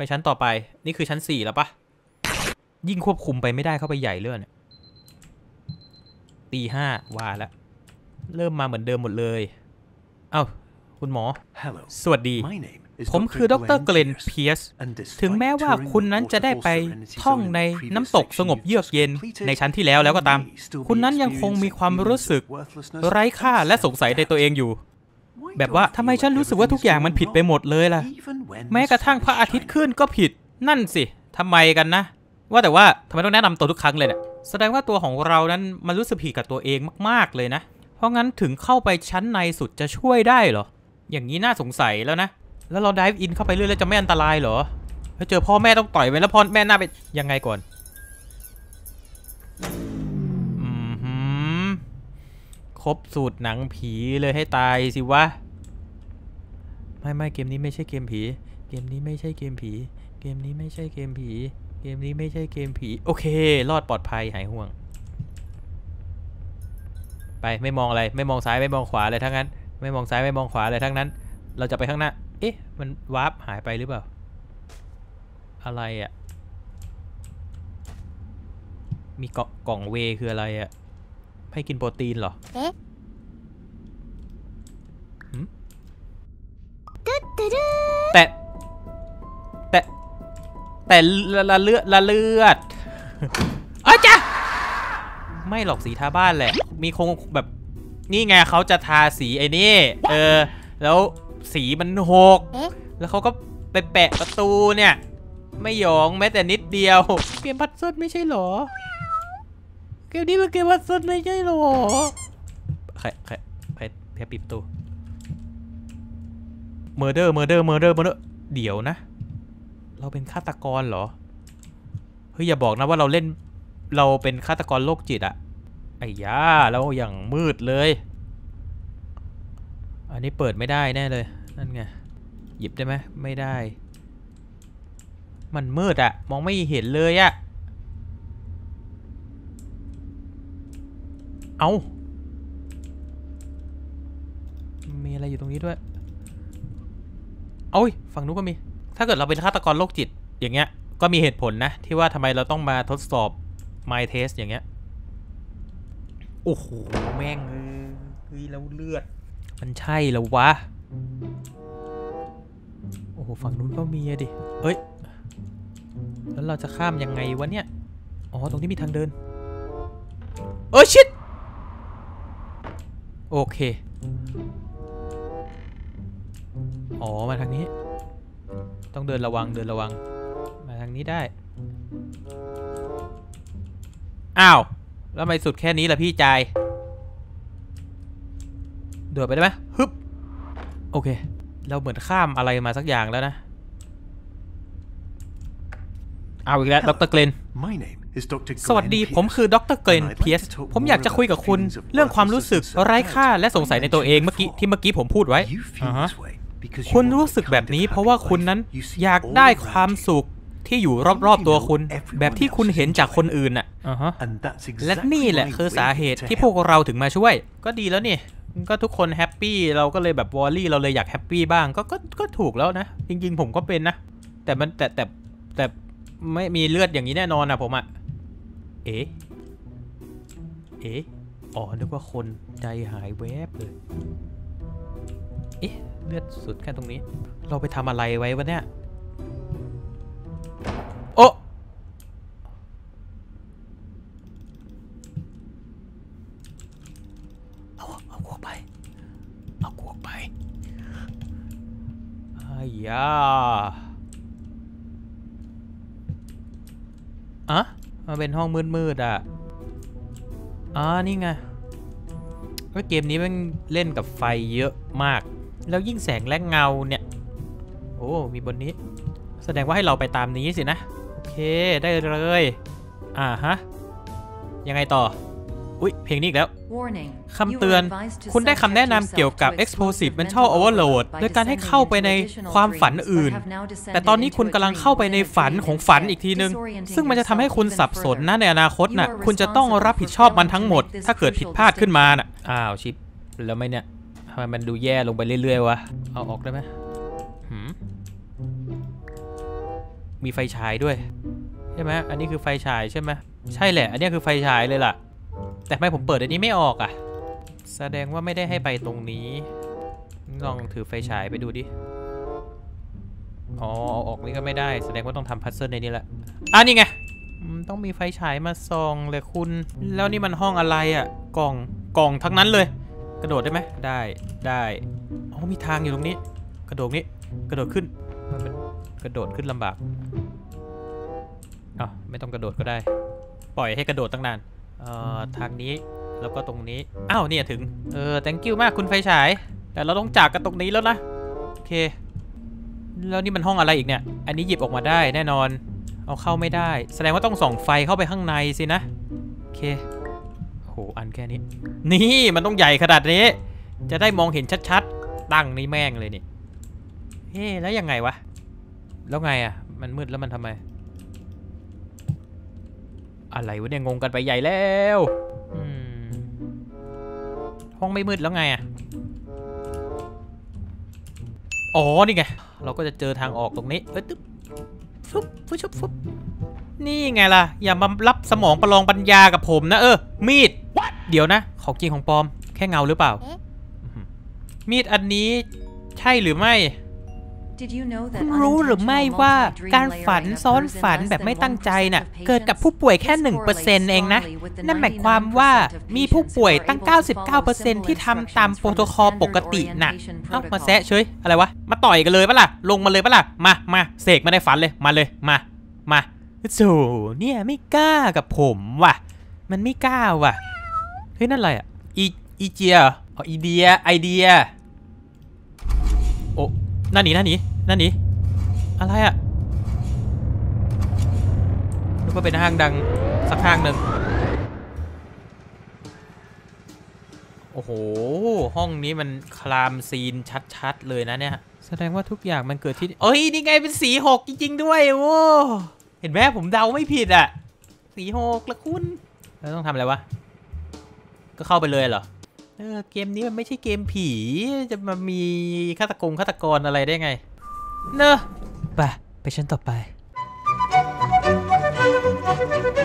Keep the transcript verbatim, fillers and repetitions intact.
ชั้นต่อไปนี่คือชั้นสี่แล้วปะยิ่งควบคุมไปไม่ได้เข้าไปใหญ่เรื่อยเนี่ยตีห้าว่าแล้วเริ่มมาเหมือนเดิมหมดเลยเอ้าคุณหมอสวัสดีผมคือดร.เกรนเพียร์สถึงแม้ว่าคุณนั้นจะได้ไปท่องในน้ำตกสงบเยือกเย็นในชั้นที่แล้วแล้วก็ตามคุณนั้นยังคงมีความรู้สึกไร้ค่าและสงสัยในตัวเองอยู่แบบว่าทำไมฉันรู้สึกว่าทุกอย่างมันผิดไปหมดเลยล่ะแม้กระทั่งพระอาทิตย์ขึ้นก็ผิดนั่นสิทำไมกันนะว่าแต่ว่าทำไมต้องแนะนำตัวทุกครั้งเลยเนี่ยแสดงว่าตัวของเรานั้นมันรู้สึกผิดกับตัวเองมากๆเลยนะเพราะงั้นถึงเข้าไปชั้นในสุดจะช่วยได้เหรออย่างนี้น่าสงสัยแล้วนะแล้วเรา dive in เข้าไปเรื่อยๆจะไม่อันตรายเหรอถ้าเจอพ่อแม่ต้องต่อยไปแล้วพ่อแม่หน้าไปยังไงก่อนอืมหืมครบสูตรหนังผีเลยให้ตายสิวะไม่ไม่เกมนี้ไม่ใช่เกมผีเกมนี้ไม่ใช่เกมผีเกมนี้ไม่ใช่เกมผีเกมนี้ไม่ใช่เกมผีโอเครอดปลอดภัยหายห่วงไปไม่มองอะไรไม่มองซ้ายไม่มองขวาเลยทั้งนั้นไม่มองซ้ายไม่มองขวาเลยทั้งนั้นเราจะไปข้างหน้าเอ๊ะมันวาร์ปหายไปหรือเปล่าอะไรอ่ะมีเกาะกล่องเวคืออะไรอ่ะให้กินโปรตีนเหรอเอ๊ะแต่แต่แต่ละเลือดละเลือดเอ้ยจ้ะไม่หรอกสีทาบ้านแหละมีคงแบบนี่ไงเขาจะทาสีไอ้นี่เออแล้วสีมันหกแล้วเขาก็ไปแปะประตูเนี่ยไม่หยองแม้แต่นิดเดียวเกมพัซเซิลไม่ใช่หรอเกมนี้เป็นเกมพัซเซิลไม่ใช่หรอใครใครใครแพ้ปิดประตูเมอร์เดอร์เมอร์เดอร์เมอร์เดอร์เมอร์เดอร์เดี๋ยวนะเราเป็นฆาตกรเหรอเฮ้ยอย่าบอกนะว่าเราเล่นเราเป็นฆาตกรโรคจิตอะไอ้ย่าแล้วอย่างมืดเลยอันนี้เปิดไม่ได้แน่เลยนั่นไงหยิบได้ไหมไม่ได้มันมืดอะมองไม่เห็นเลยอะเอามีอะไรอยู่ตรงนี้ด้วยโอ้ยฝั่งนู้นก็มีถ้าเกิดเราเป็นฆาตกรโรคจิตอย่างเงี้ยก็มีเหตุผลนะที่ว่าทำไมเราต้องมาทดสอบ My Test อย่างเงี้ยโอ้โหแม่งเอ้ยแล้วเลือดมันใช่แล้ววะโอ้โหฝั่งนู้นก็มีอะดิเอ้ยแล้วเราจะข้ามยังไงวะเนี่ยอ๋อตรงนี้มีทางเดินเอ้ยชิดโอเคอ๋อมาทางนี้ต้องเดินระวังเดินระวังมาทางนี้ได้อ้าวแล้วทำไมสุดแค่นี้ล่ะพี่จายเดินไปได้ไหมฮึบโอเคเราเหมือนข้ามอะไรมาสักอย่างแล้วนะเอาอีกแล้วดร.เกรนสวัสดีผมคือดร.เกรนเพียร์สผมอยากจะคุยกับคุณเรื่องความรู้สึกไร้ค่าและสงสัยในตัวเองเมื่อกี้ที่เมื่อกี้ผมพูดไว้คุณรู้สึกแบบนี้เพราะว่าคุณนั้นอยากได้ความสุขที่อยู่รอบๆตัวคุณแบบที่คุณเห็นจากคนอื่นน่ะและนี่แหละคือสาเหตุที่พวกเราถึงมาช่วยก็ดีแล้วนี่ก็ทุกคนแฮปปี้เราก็เลยแบบวอลลี่เราเลยอยากแฮปปี้บ้างก็ก็ก็ถูกแล้วนะจริงๆผมก็เป็นนะแต่มันแต่แต่แต่ไม่มีเลือดอย่างนี้แน่นอนนะผมอะเอ๊ะเอ๊ะอ๋อนึกว่าคนใจหายแวบเลยเอ๊ะเลือดสุดแค่ตรงนี้เราไปทำอะไรไว้วะเนี่ยโอ้เอาเอากวกไปเอากวกไปไอ้ยาอะมันเป็นห้องมืดๆอ่ะอ๋อนี่ไงว่าเกมนี้มันเล่นกับไฟเยอะมากแล้วยิ่งแสงและเงาเนี่ยโอ้มีบนนี้แสดงว่าให้เราไปตามนี้สินะโอเคได้เลยอ่าฮะยังไงต่ออุ๊ยเพลงนี้อีกแล้วคำเตือนคุณได้คำแนะนำเกี่ยวกับ Explosive Mental Overload โดยการให้เข้าไปในความฝันอื่นแต่ตอนนี้คุณกำลังเข้าไปในฝันของฝันอีกทีนึงซึ่งมันจะทำให้คุณสับสนนะในอนาคตน่ะคุณจะต้องรับผิดชอบมันทั้งหมดถ้าเกิดผิดพลาดขึ้นมาน่ะอ้าวชิปแล้วไม่เนี่ยทำไมมันดูแย่ลงไปเรื่อยๆวะเอาออกได้ไหมหืมมีไฟฉายด้วยใช่ไหมอันนี้คือไฟฉายใช่ไหมใช่แหละอันนี้คือไฟฉายเลยล่ะแต่ทำไมผมเปิดอันนี้ไม่ออกอ่ะแสดงว่าไม่ได้ให้ไปตรงนี้ลองถือไฟฉายไปดูดิอ๋อออกนี่ก็ไม่ได้แสดงว่าต้องทำพัซเซิลในนี้แหละอ่ะนี่ไงต้องมีไฟฉายมาส่องเลยคุณแล้วนี่มันห้องอะไรอ่ะกล่องกล่องทั้งนั้นเลยกระโดดได้ไหมได้ได้อ๋อมีทางอยู่ตรงนี้กระโดดนี้กระโดดขึ้นมันเป็นกระโดดขึ้นลำบากอ๋อไม่ต้องกระโดดก็ได้ปล่อยให้กระโดดตั้งนานเอ่อทางนี้แล้วก็ตรงนี้อ้าวเนี่ยถึงเออ thank you มากคุณไฟฉายแต่เราต้องจากกันตรงนี้แล้วนะโอเคแล้วนี่มันห้องอะไรอีกเนี่ยอันนี้หยิบออกมาได้แน่นอนเอาเข้าไม่ได้แสดงว่าต้องส่องไฟเข้าไปข้างในสินะโอเคโหอันแค่นี้นี่มันต้องใหญ่ขนาดนี้จะได้มองเห็นชัดๆตั้งนี่แม่งเลยนี่เฮ้แล้วยังไงวะแล้วไงอ่ะมันมืดแล้วมันทำไมอะไรวะเนี่ยงงกันไปใหญ่แล้วห้องไม่มืดแล้วไงอ่ะอ๋อนี่ไงเราก็จะเจอทางออกตรงนี้เอ้ยตึ๊บฟุ๊บฟุ๊บฟุ๊บฟุ๊บนี่ไงล่ะอย่ามารับสมองประลองปัญญากับผมนะเออมีดเดี๋ยวนะของจริงของปลอมแค่เงาหรือเปล่ามีดอันนี้ใช่หรือไม่คุณรู้หรือไม่ว่าการฝันซ้อนฝันแบบไม่ตั้งใจน่ะเกิดกับผู้ป่วยแค่ หนึ่งเปอร์เซ็นต์ เองนะนั่นหมายความว่ามีผู้ป่วยตั้ง เก้าสิบเก้าเปอร์เซ็นต์ ที่ทำตามโปรโตคอลปกติน่ะเอ้ามาแซะเฉยอะไรวะมาต่อยกันเลยปะล่ะลงมาเลยปะล่ะมามาเสกมาได้ฝันเลยมาเลยมามาโธ่เนี่ยไม่กล้ากับผมว่ะมันไม่กล้าว่ะเฮ้ยนั่นอะไรอ่ะอีอีเจียอ๋ออีเดียไอเดียโอ้นั่นนี่นั่นนี่นั่นนี่อะไรอะนึกว่าเป็นห้างดังสักห้างหนึ่งโอ้โหห้องนี้มันคลามซีนชัดๆเลยนะเนี่ยแสดงว่าทุกอย่างมันเกิดที่เอ้ยนี่ไงเป็นสีหกจริงๆด้วยโอ้เห็นไหมผมเดาไม่ผิดอะสีหกละคุณแล้วต้องทำอะไรวะก็เข้าไปเลยเหรอเออเกมนี้มันไม่ใช่เกมผีจะมามีฆาตกรฆาตกรอะไรได้ไงเนอะไปไปชั้นต่อไป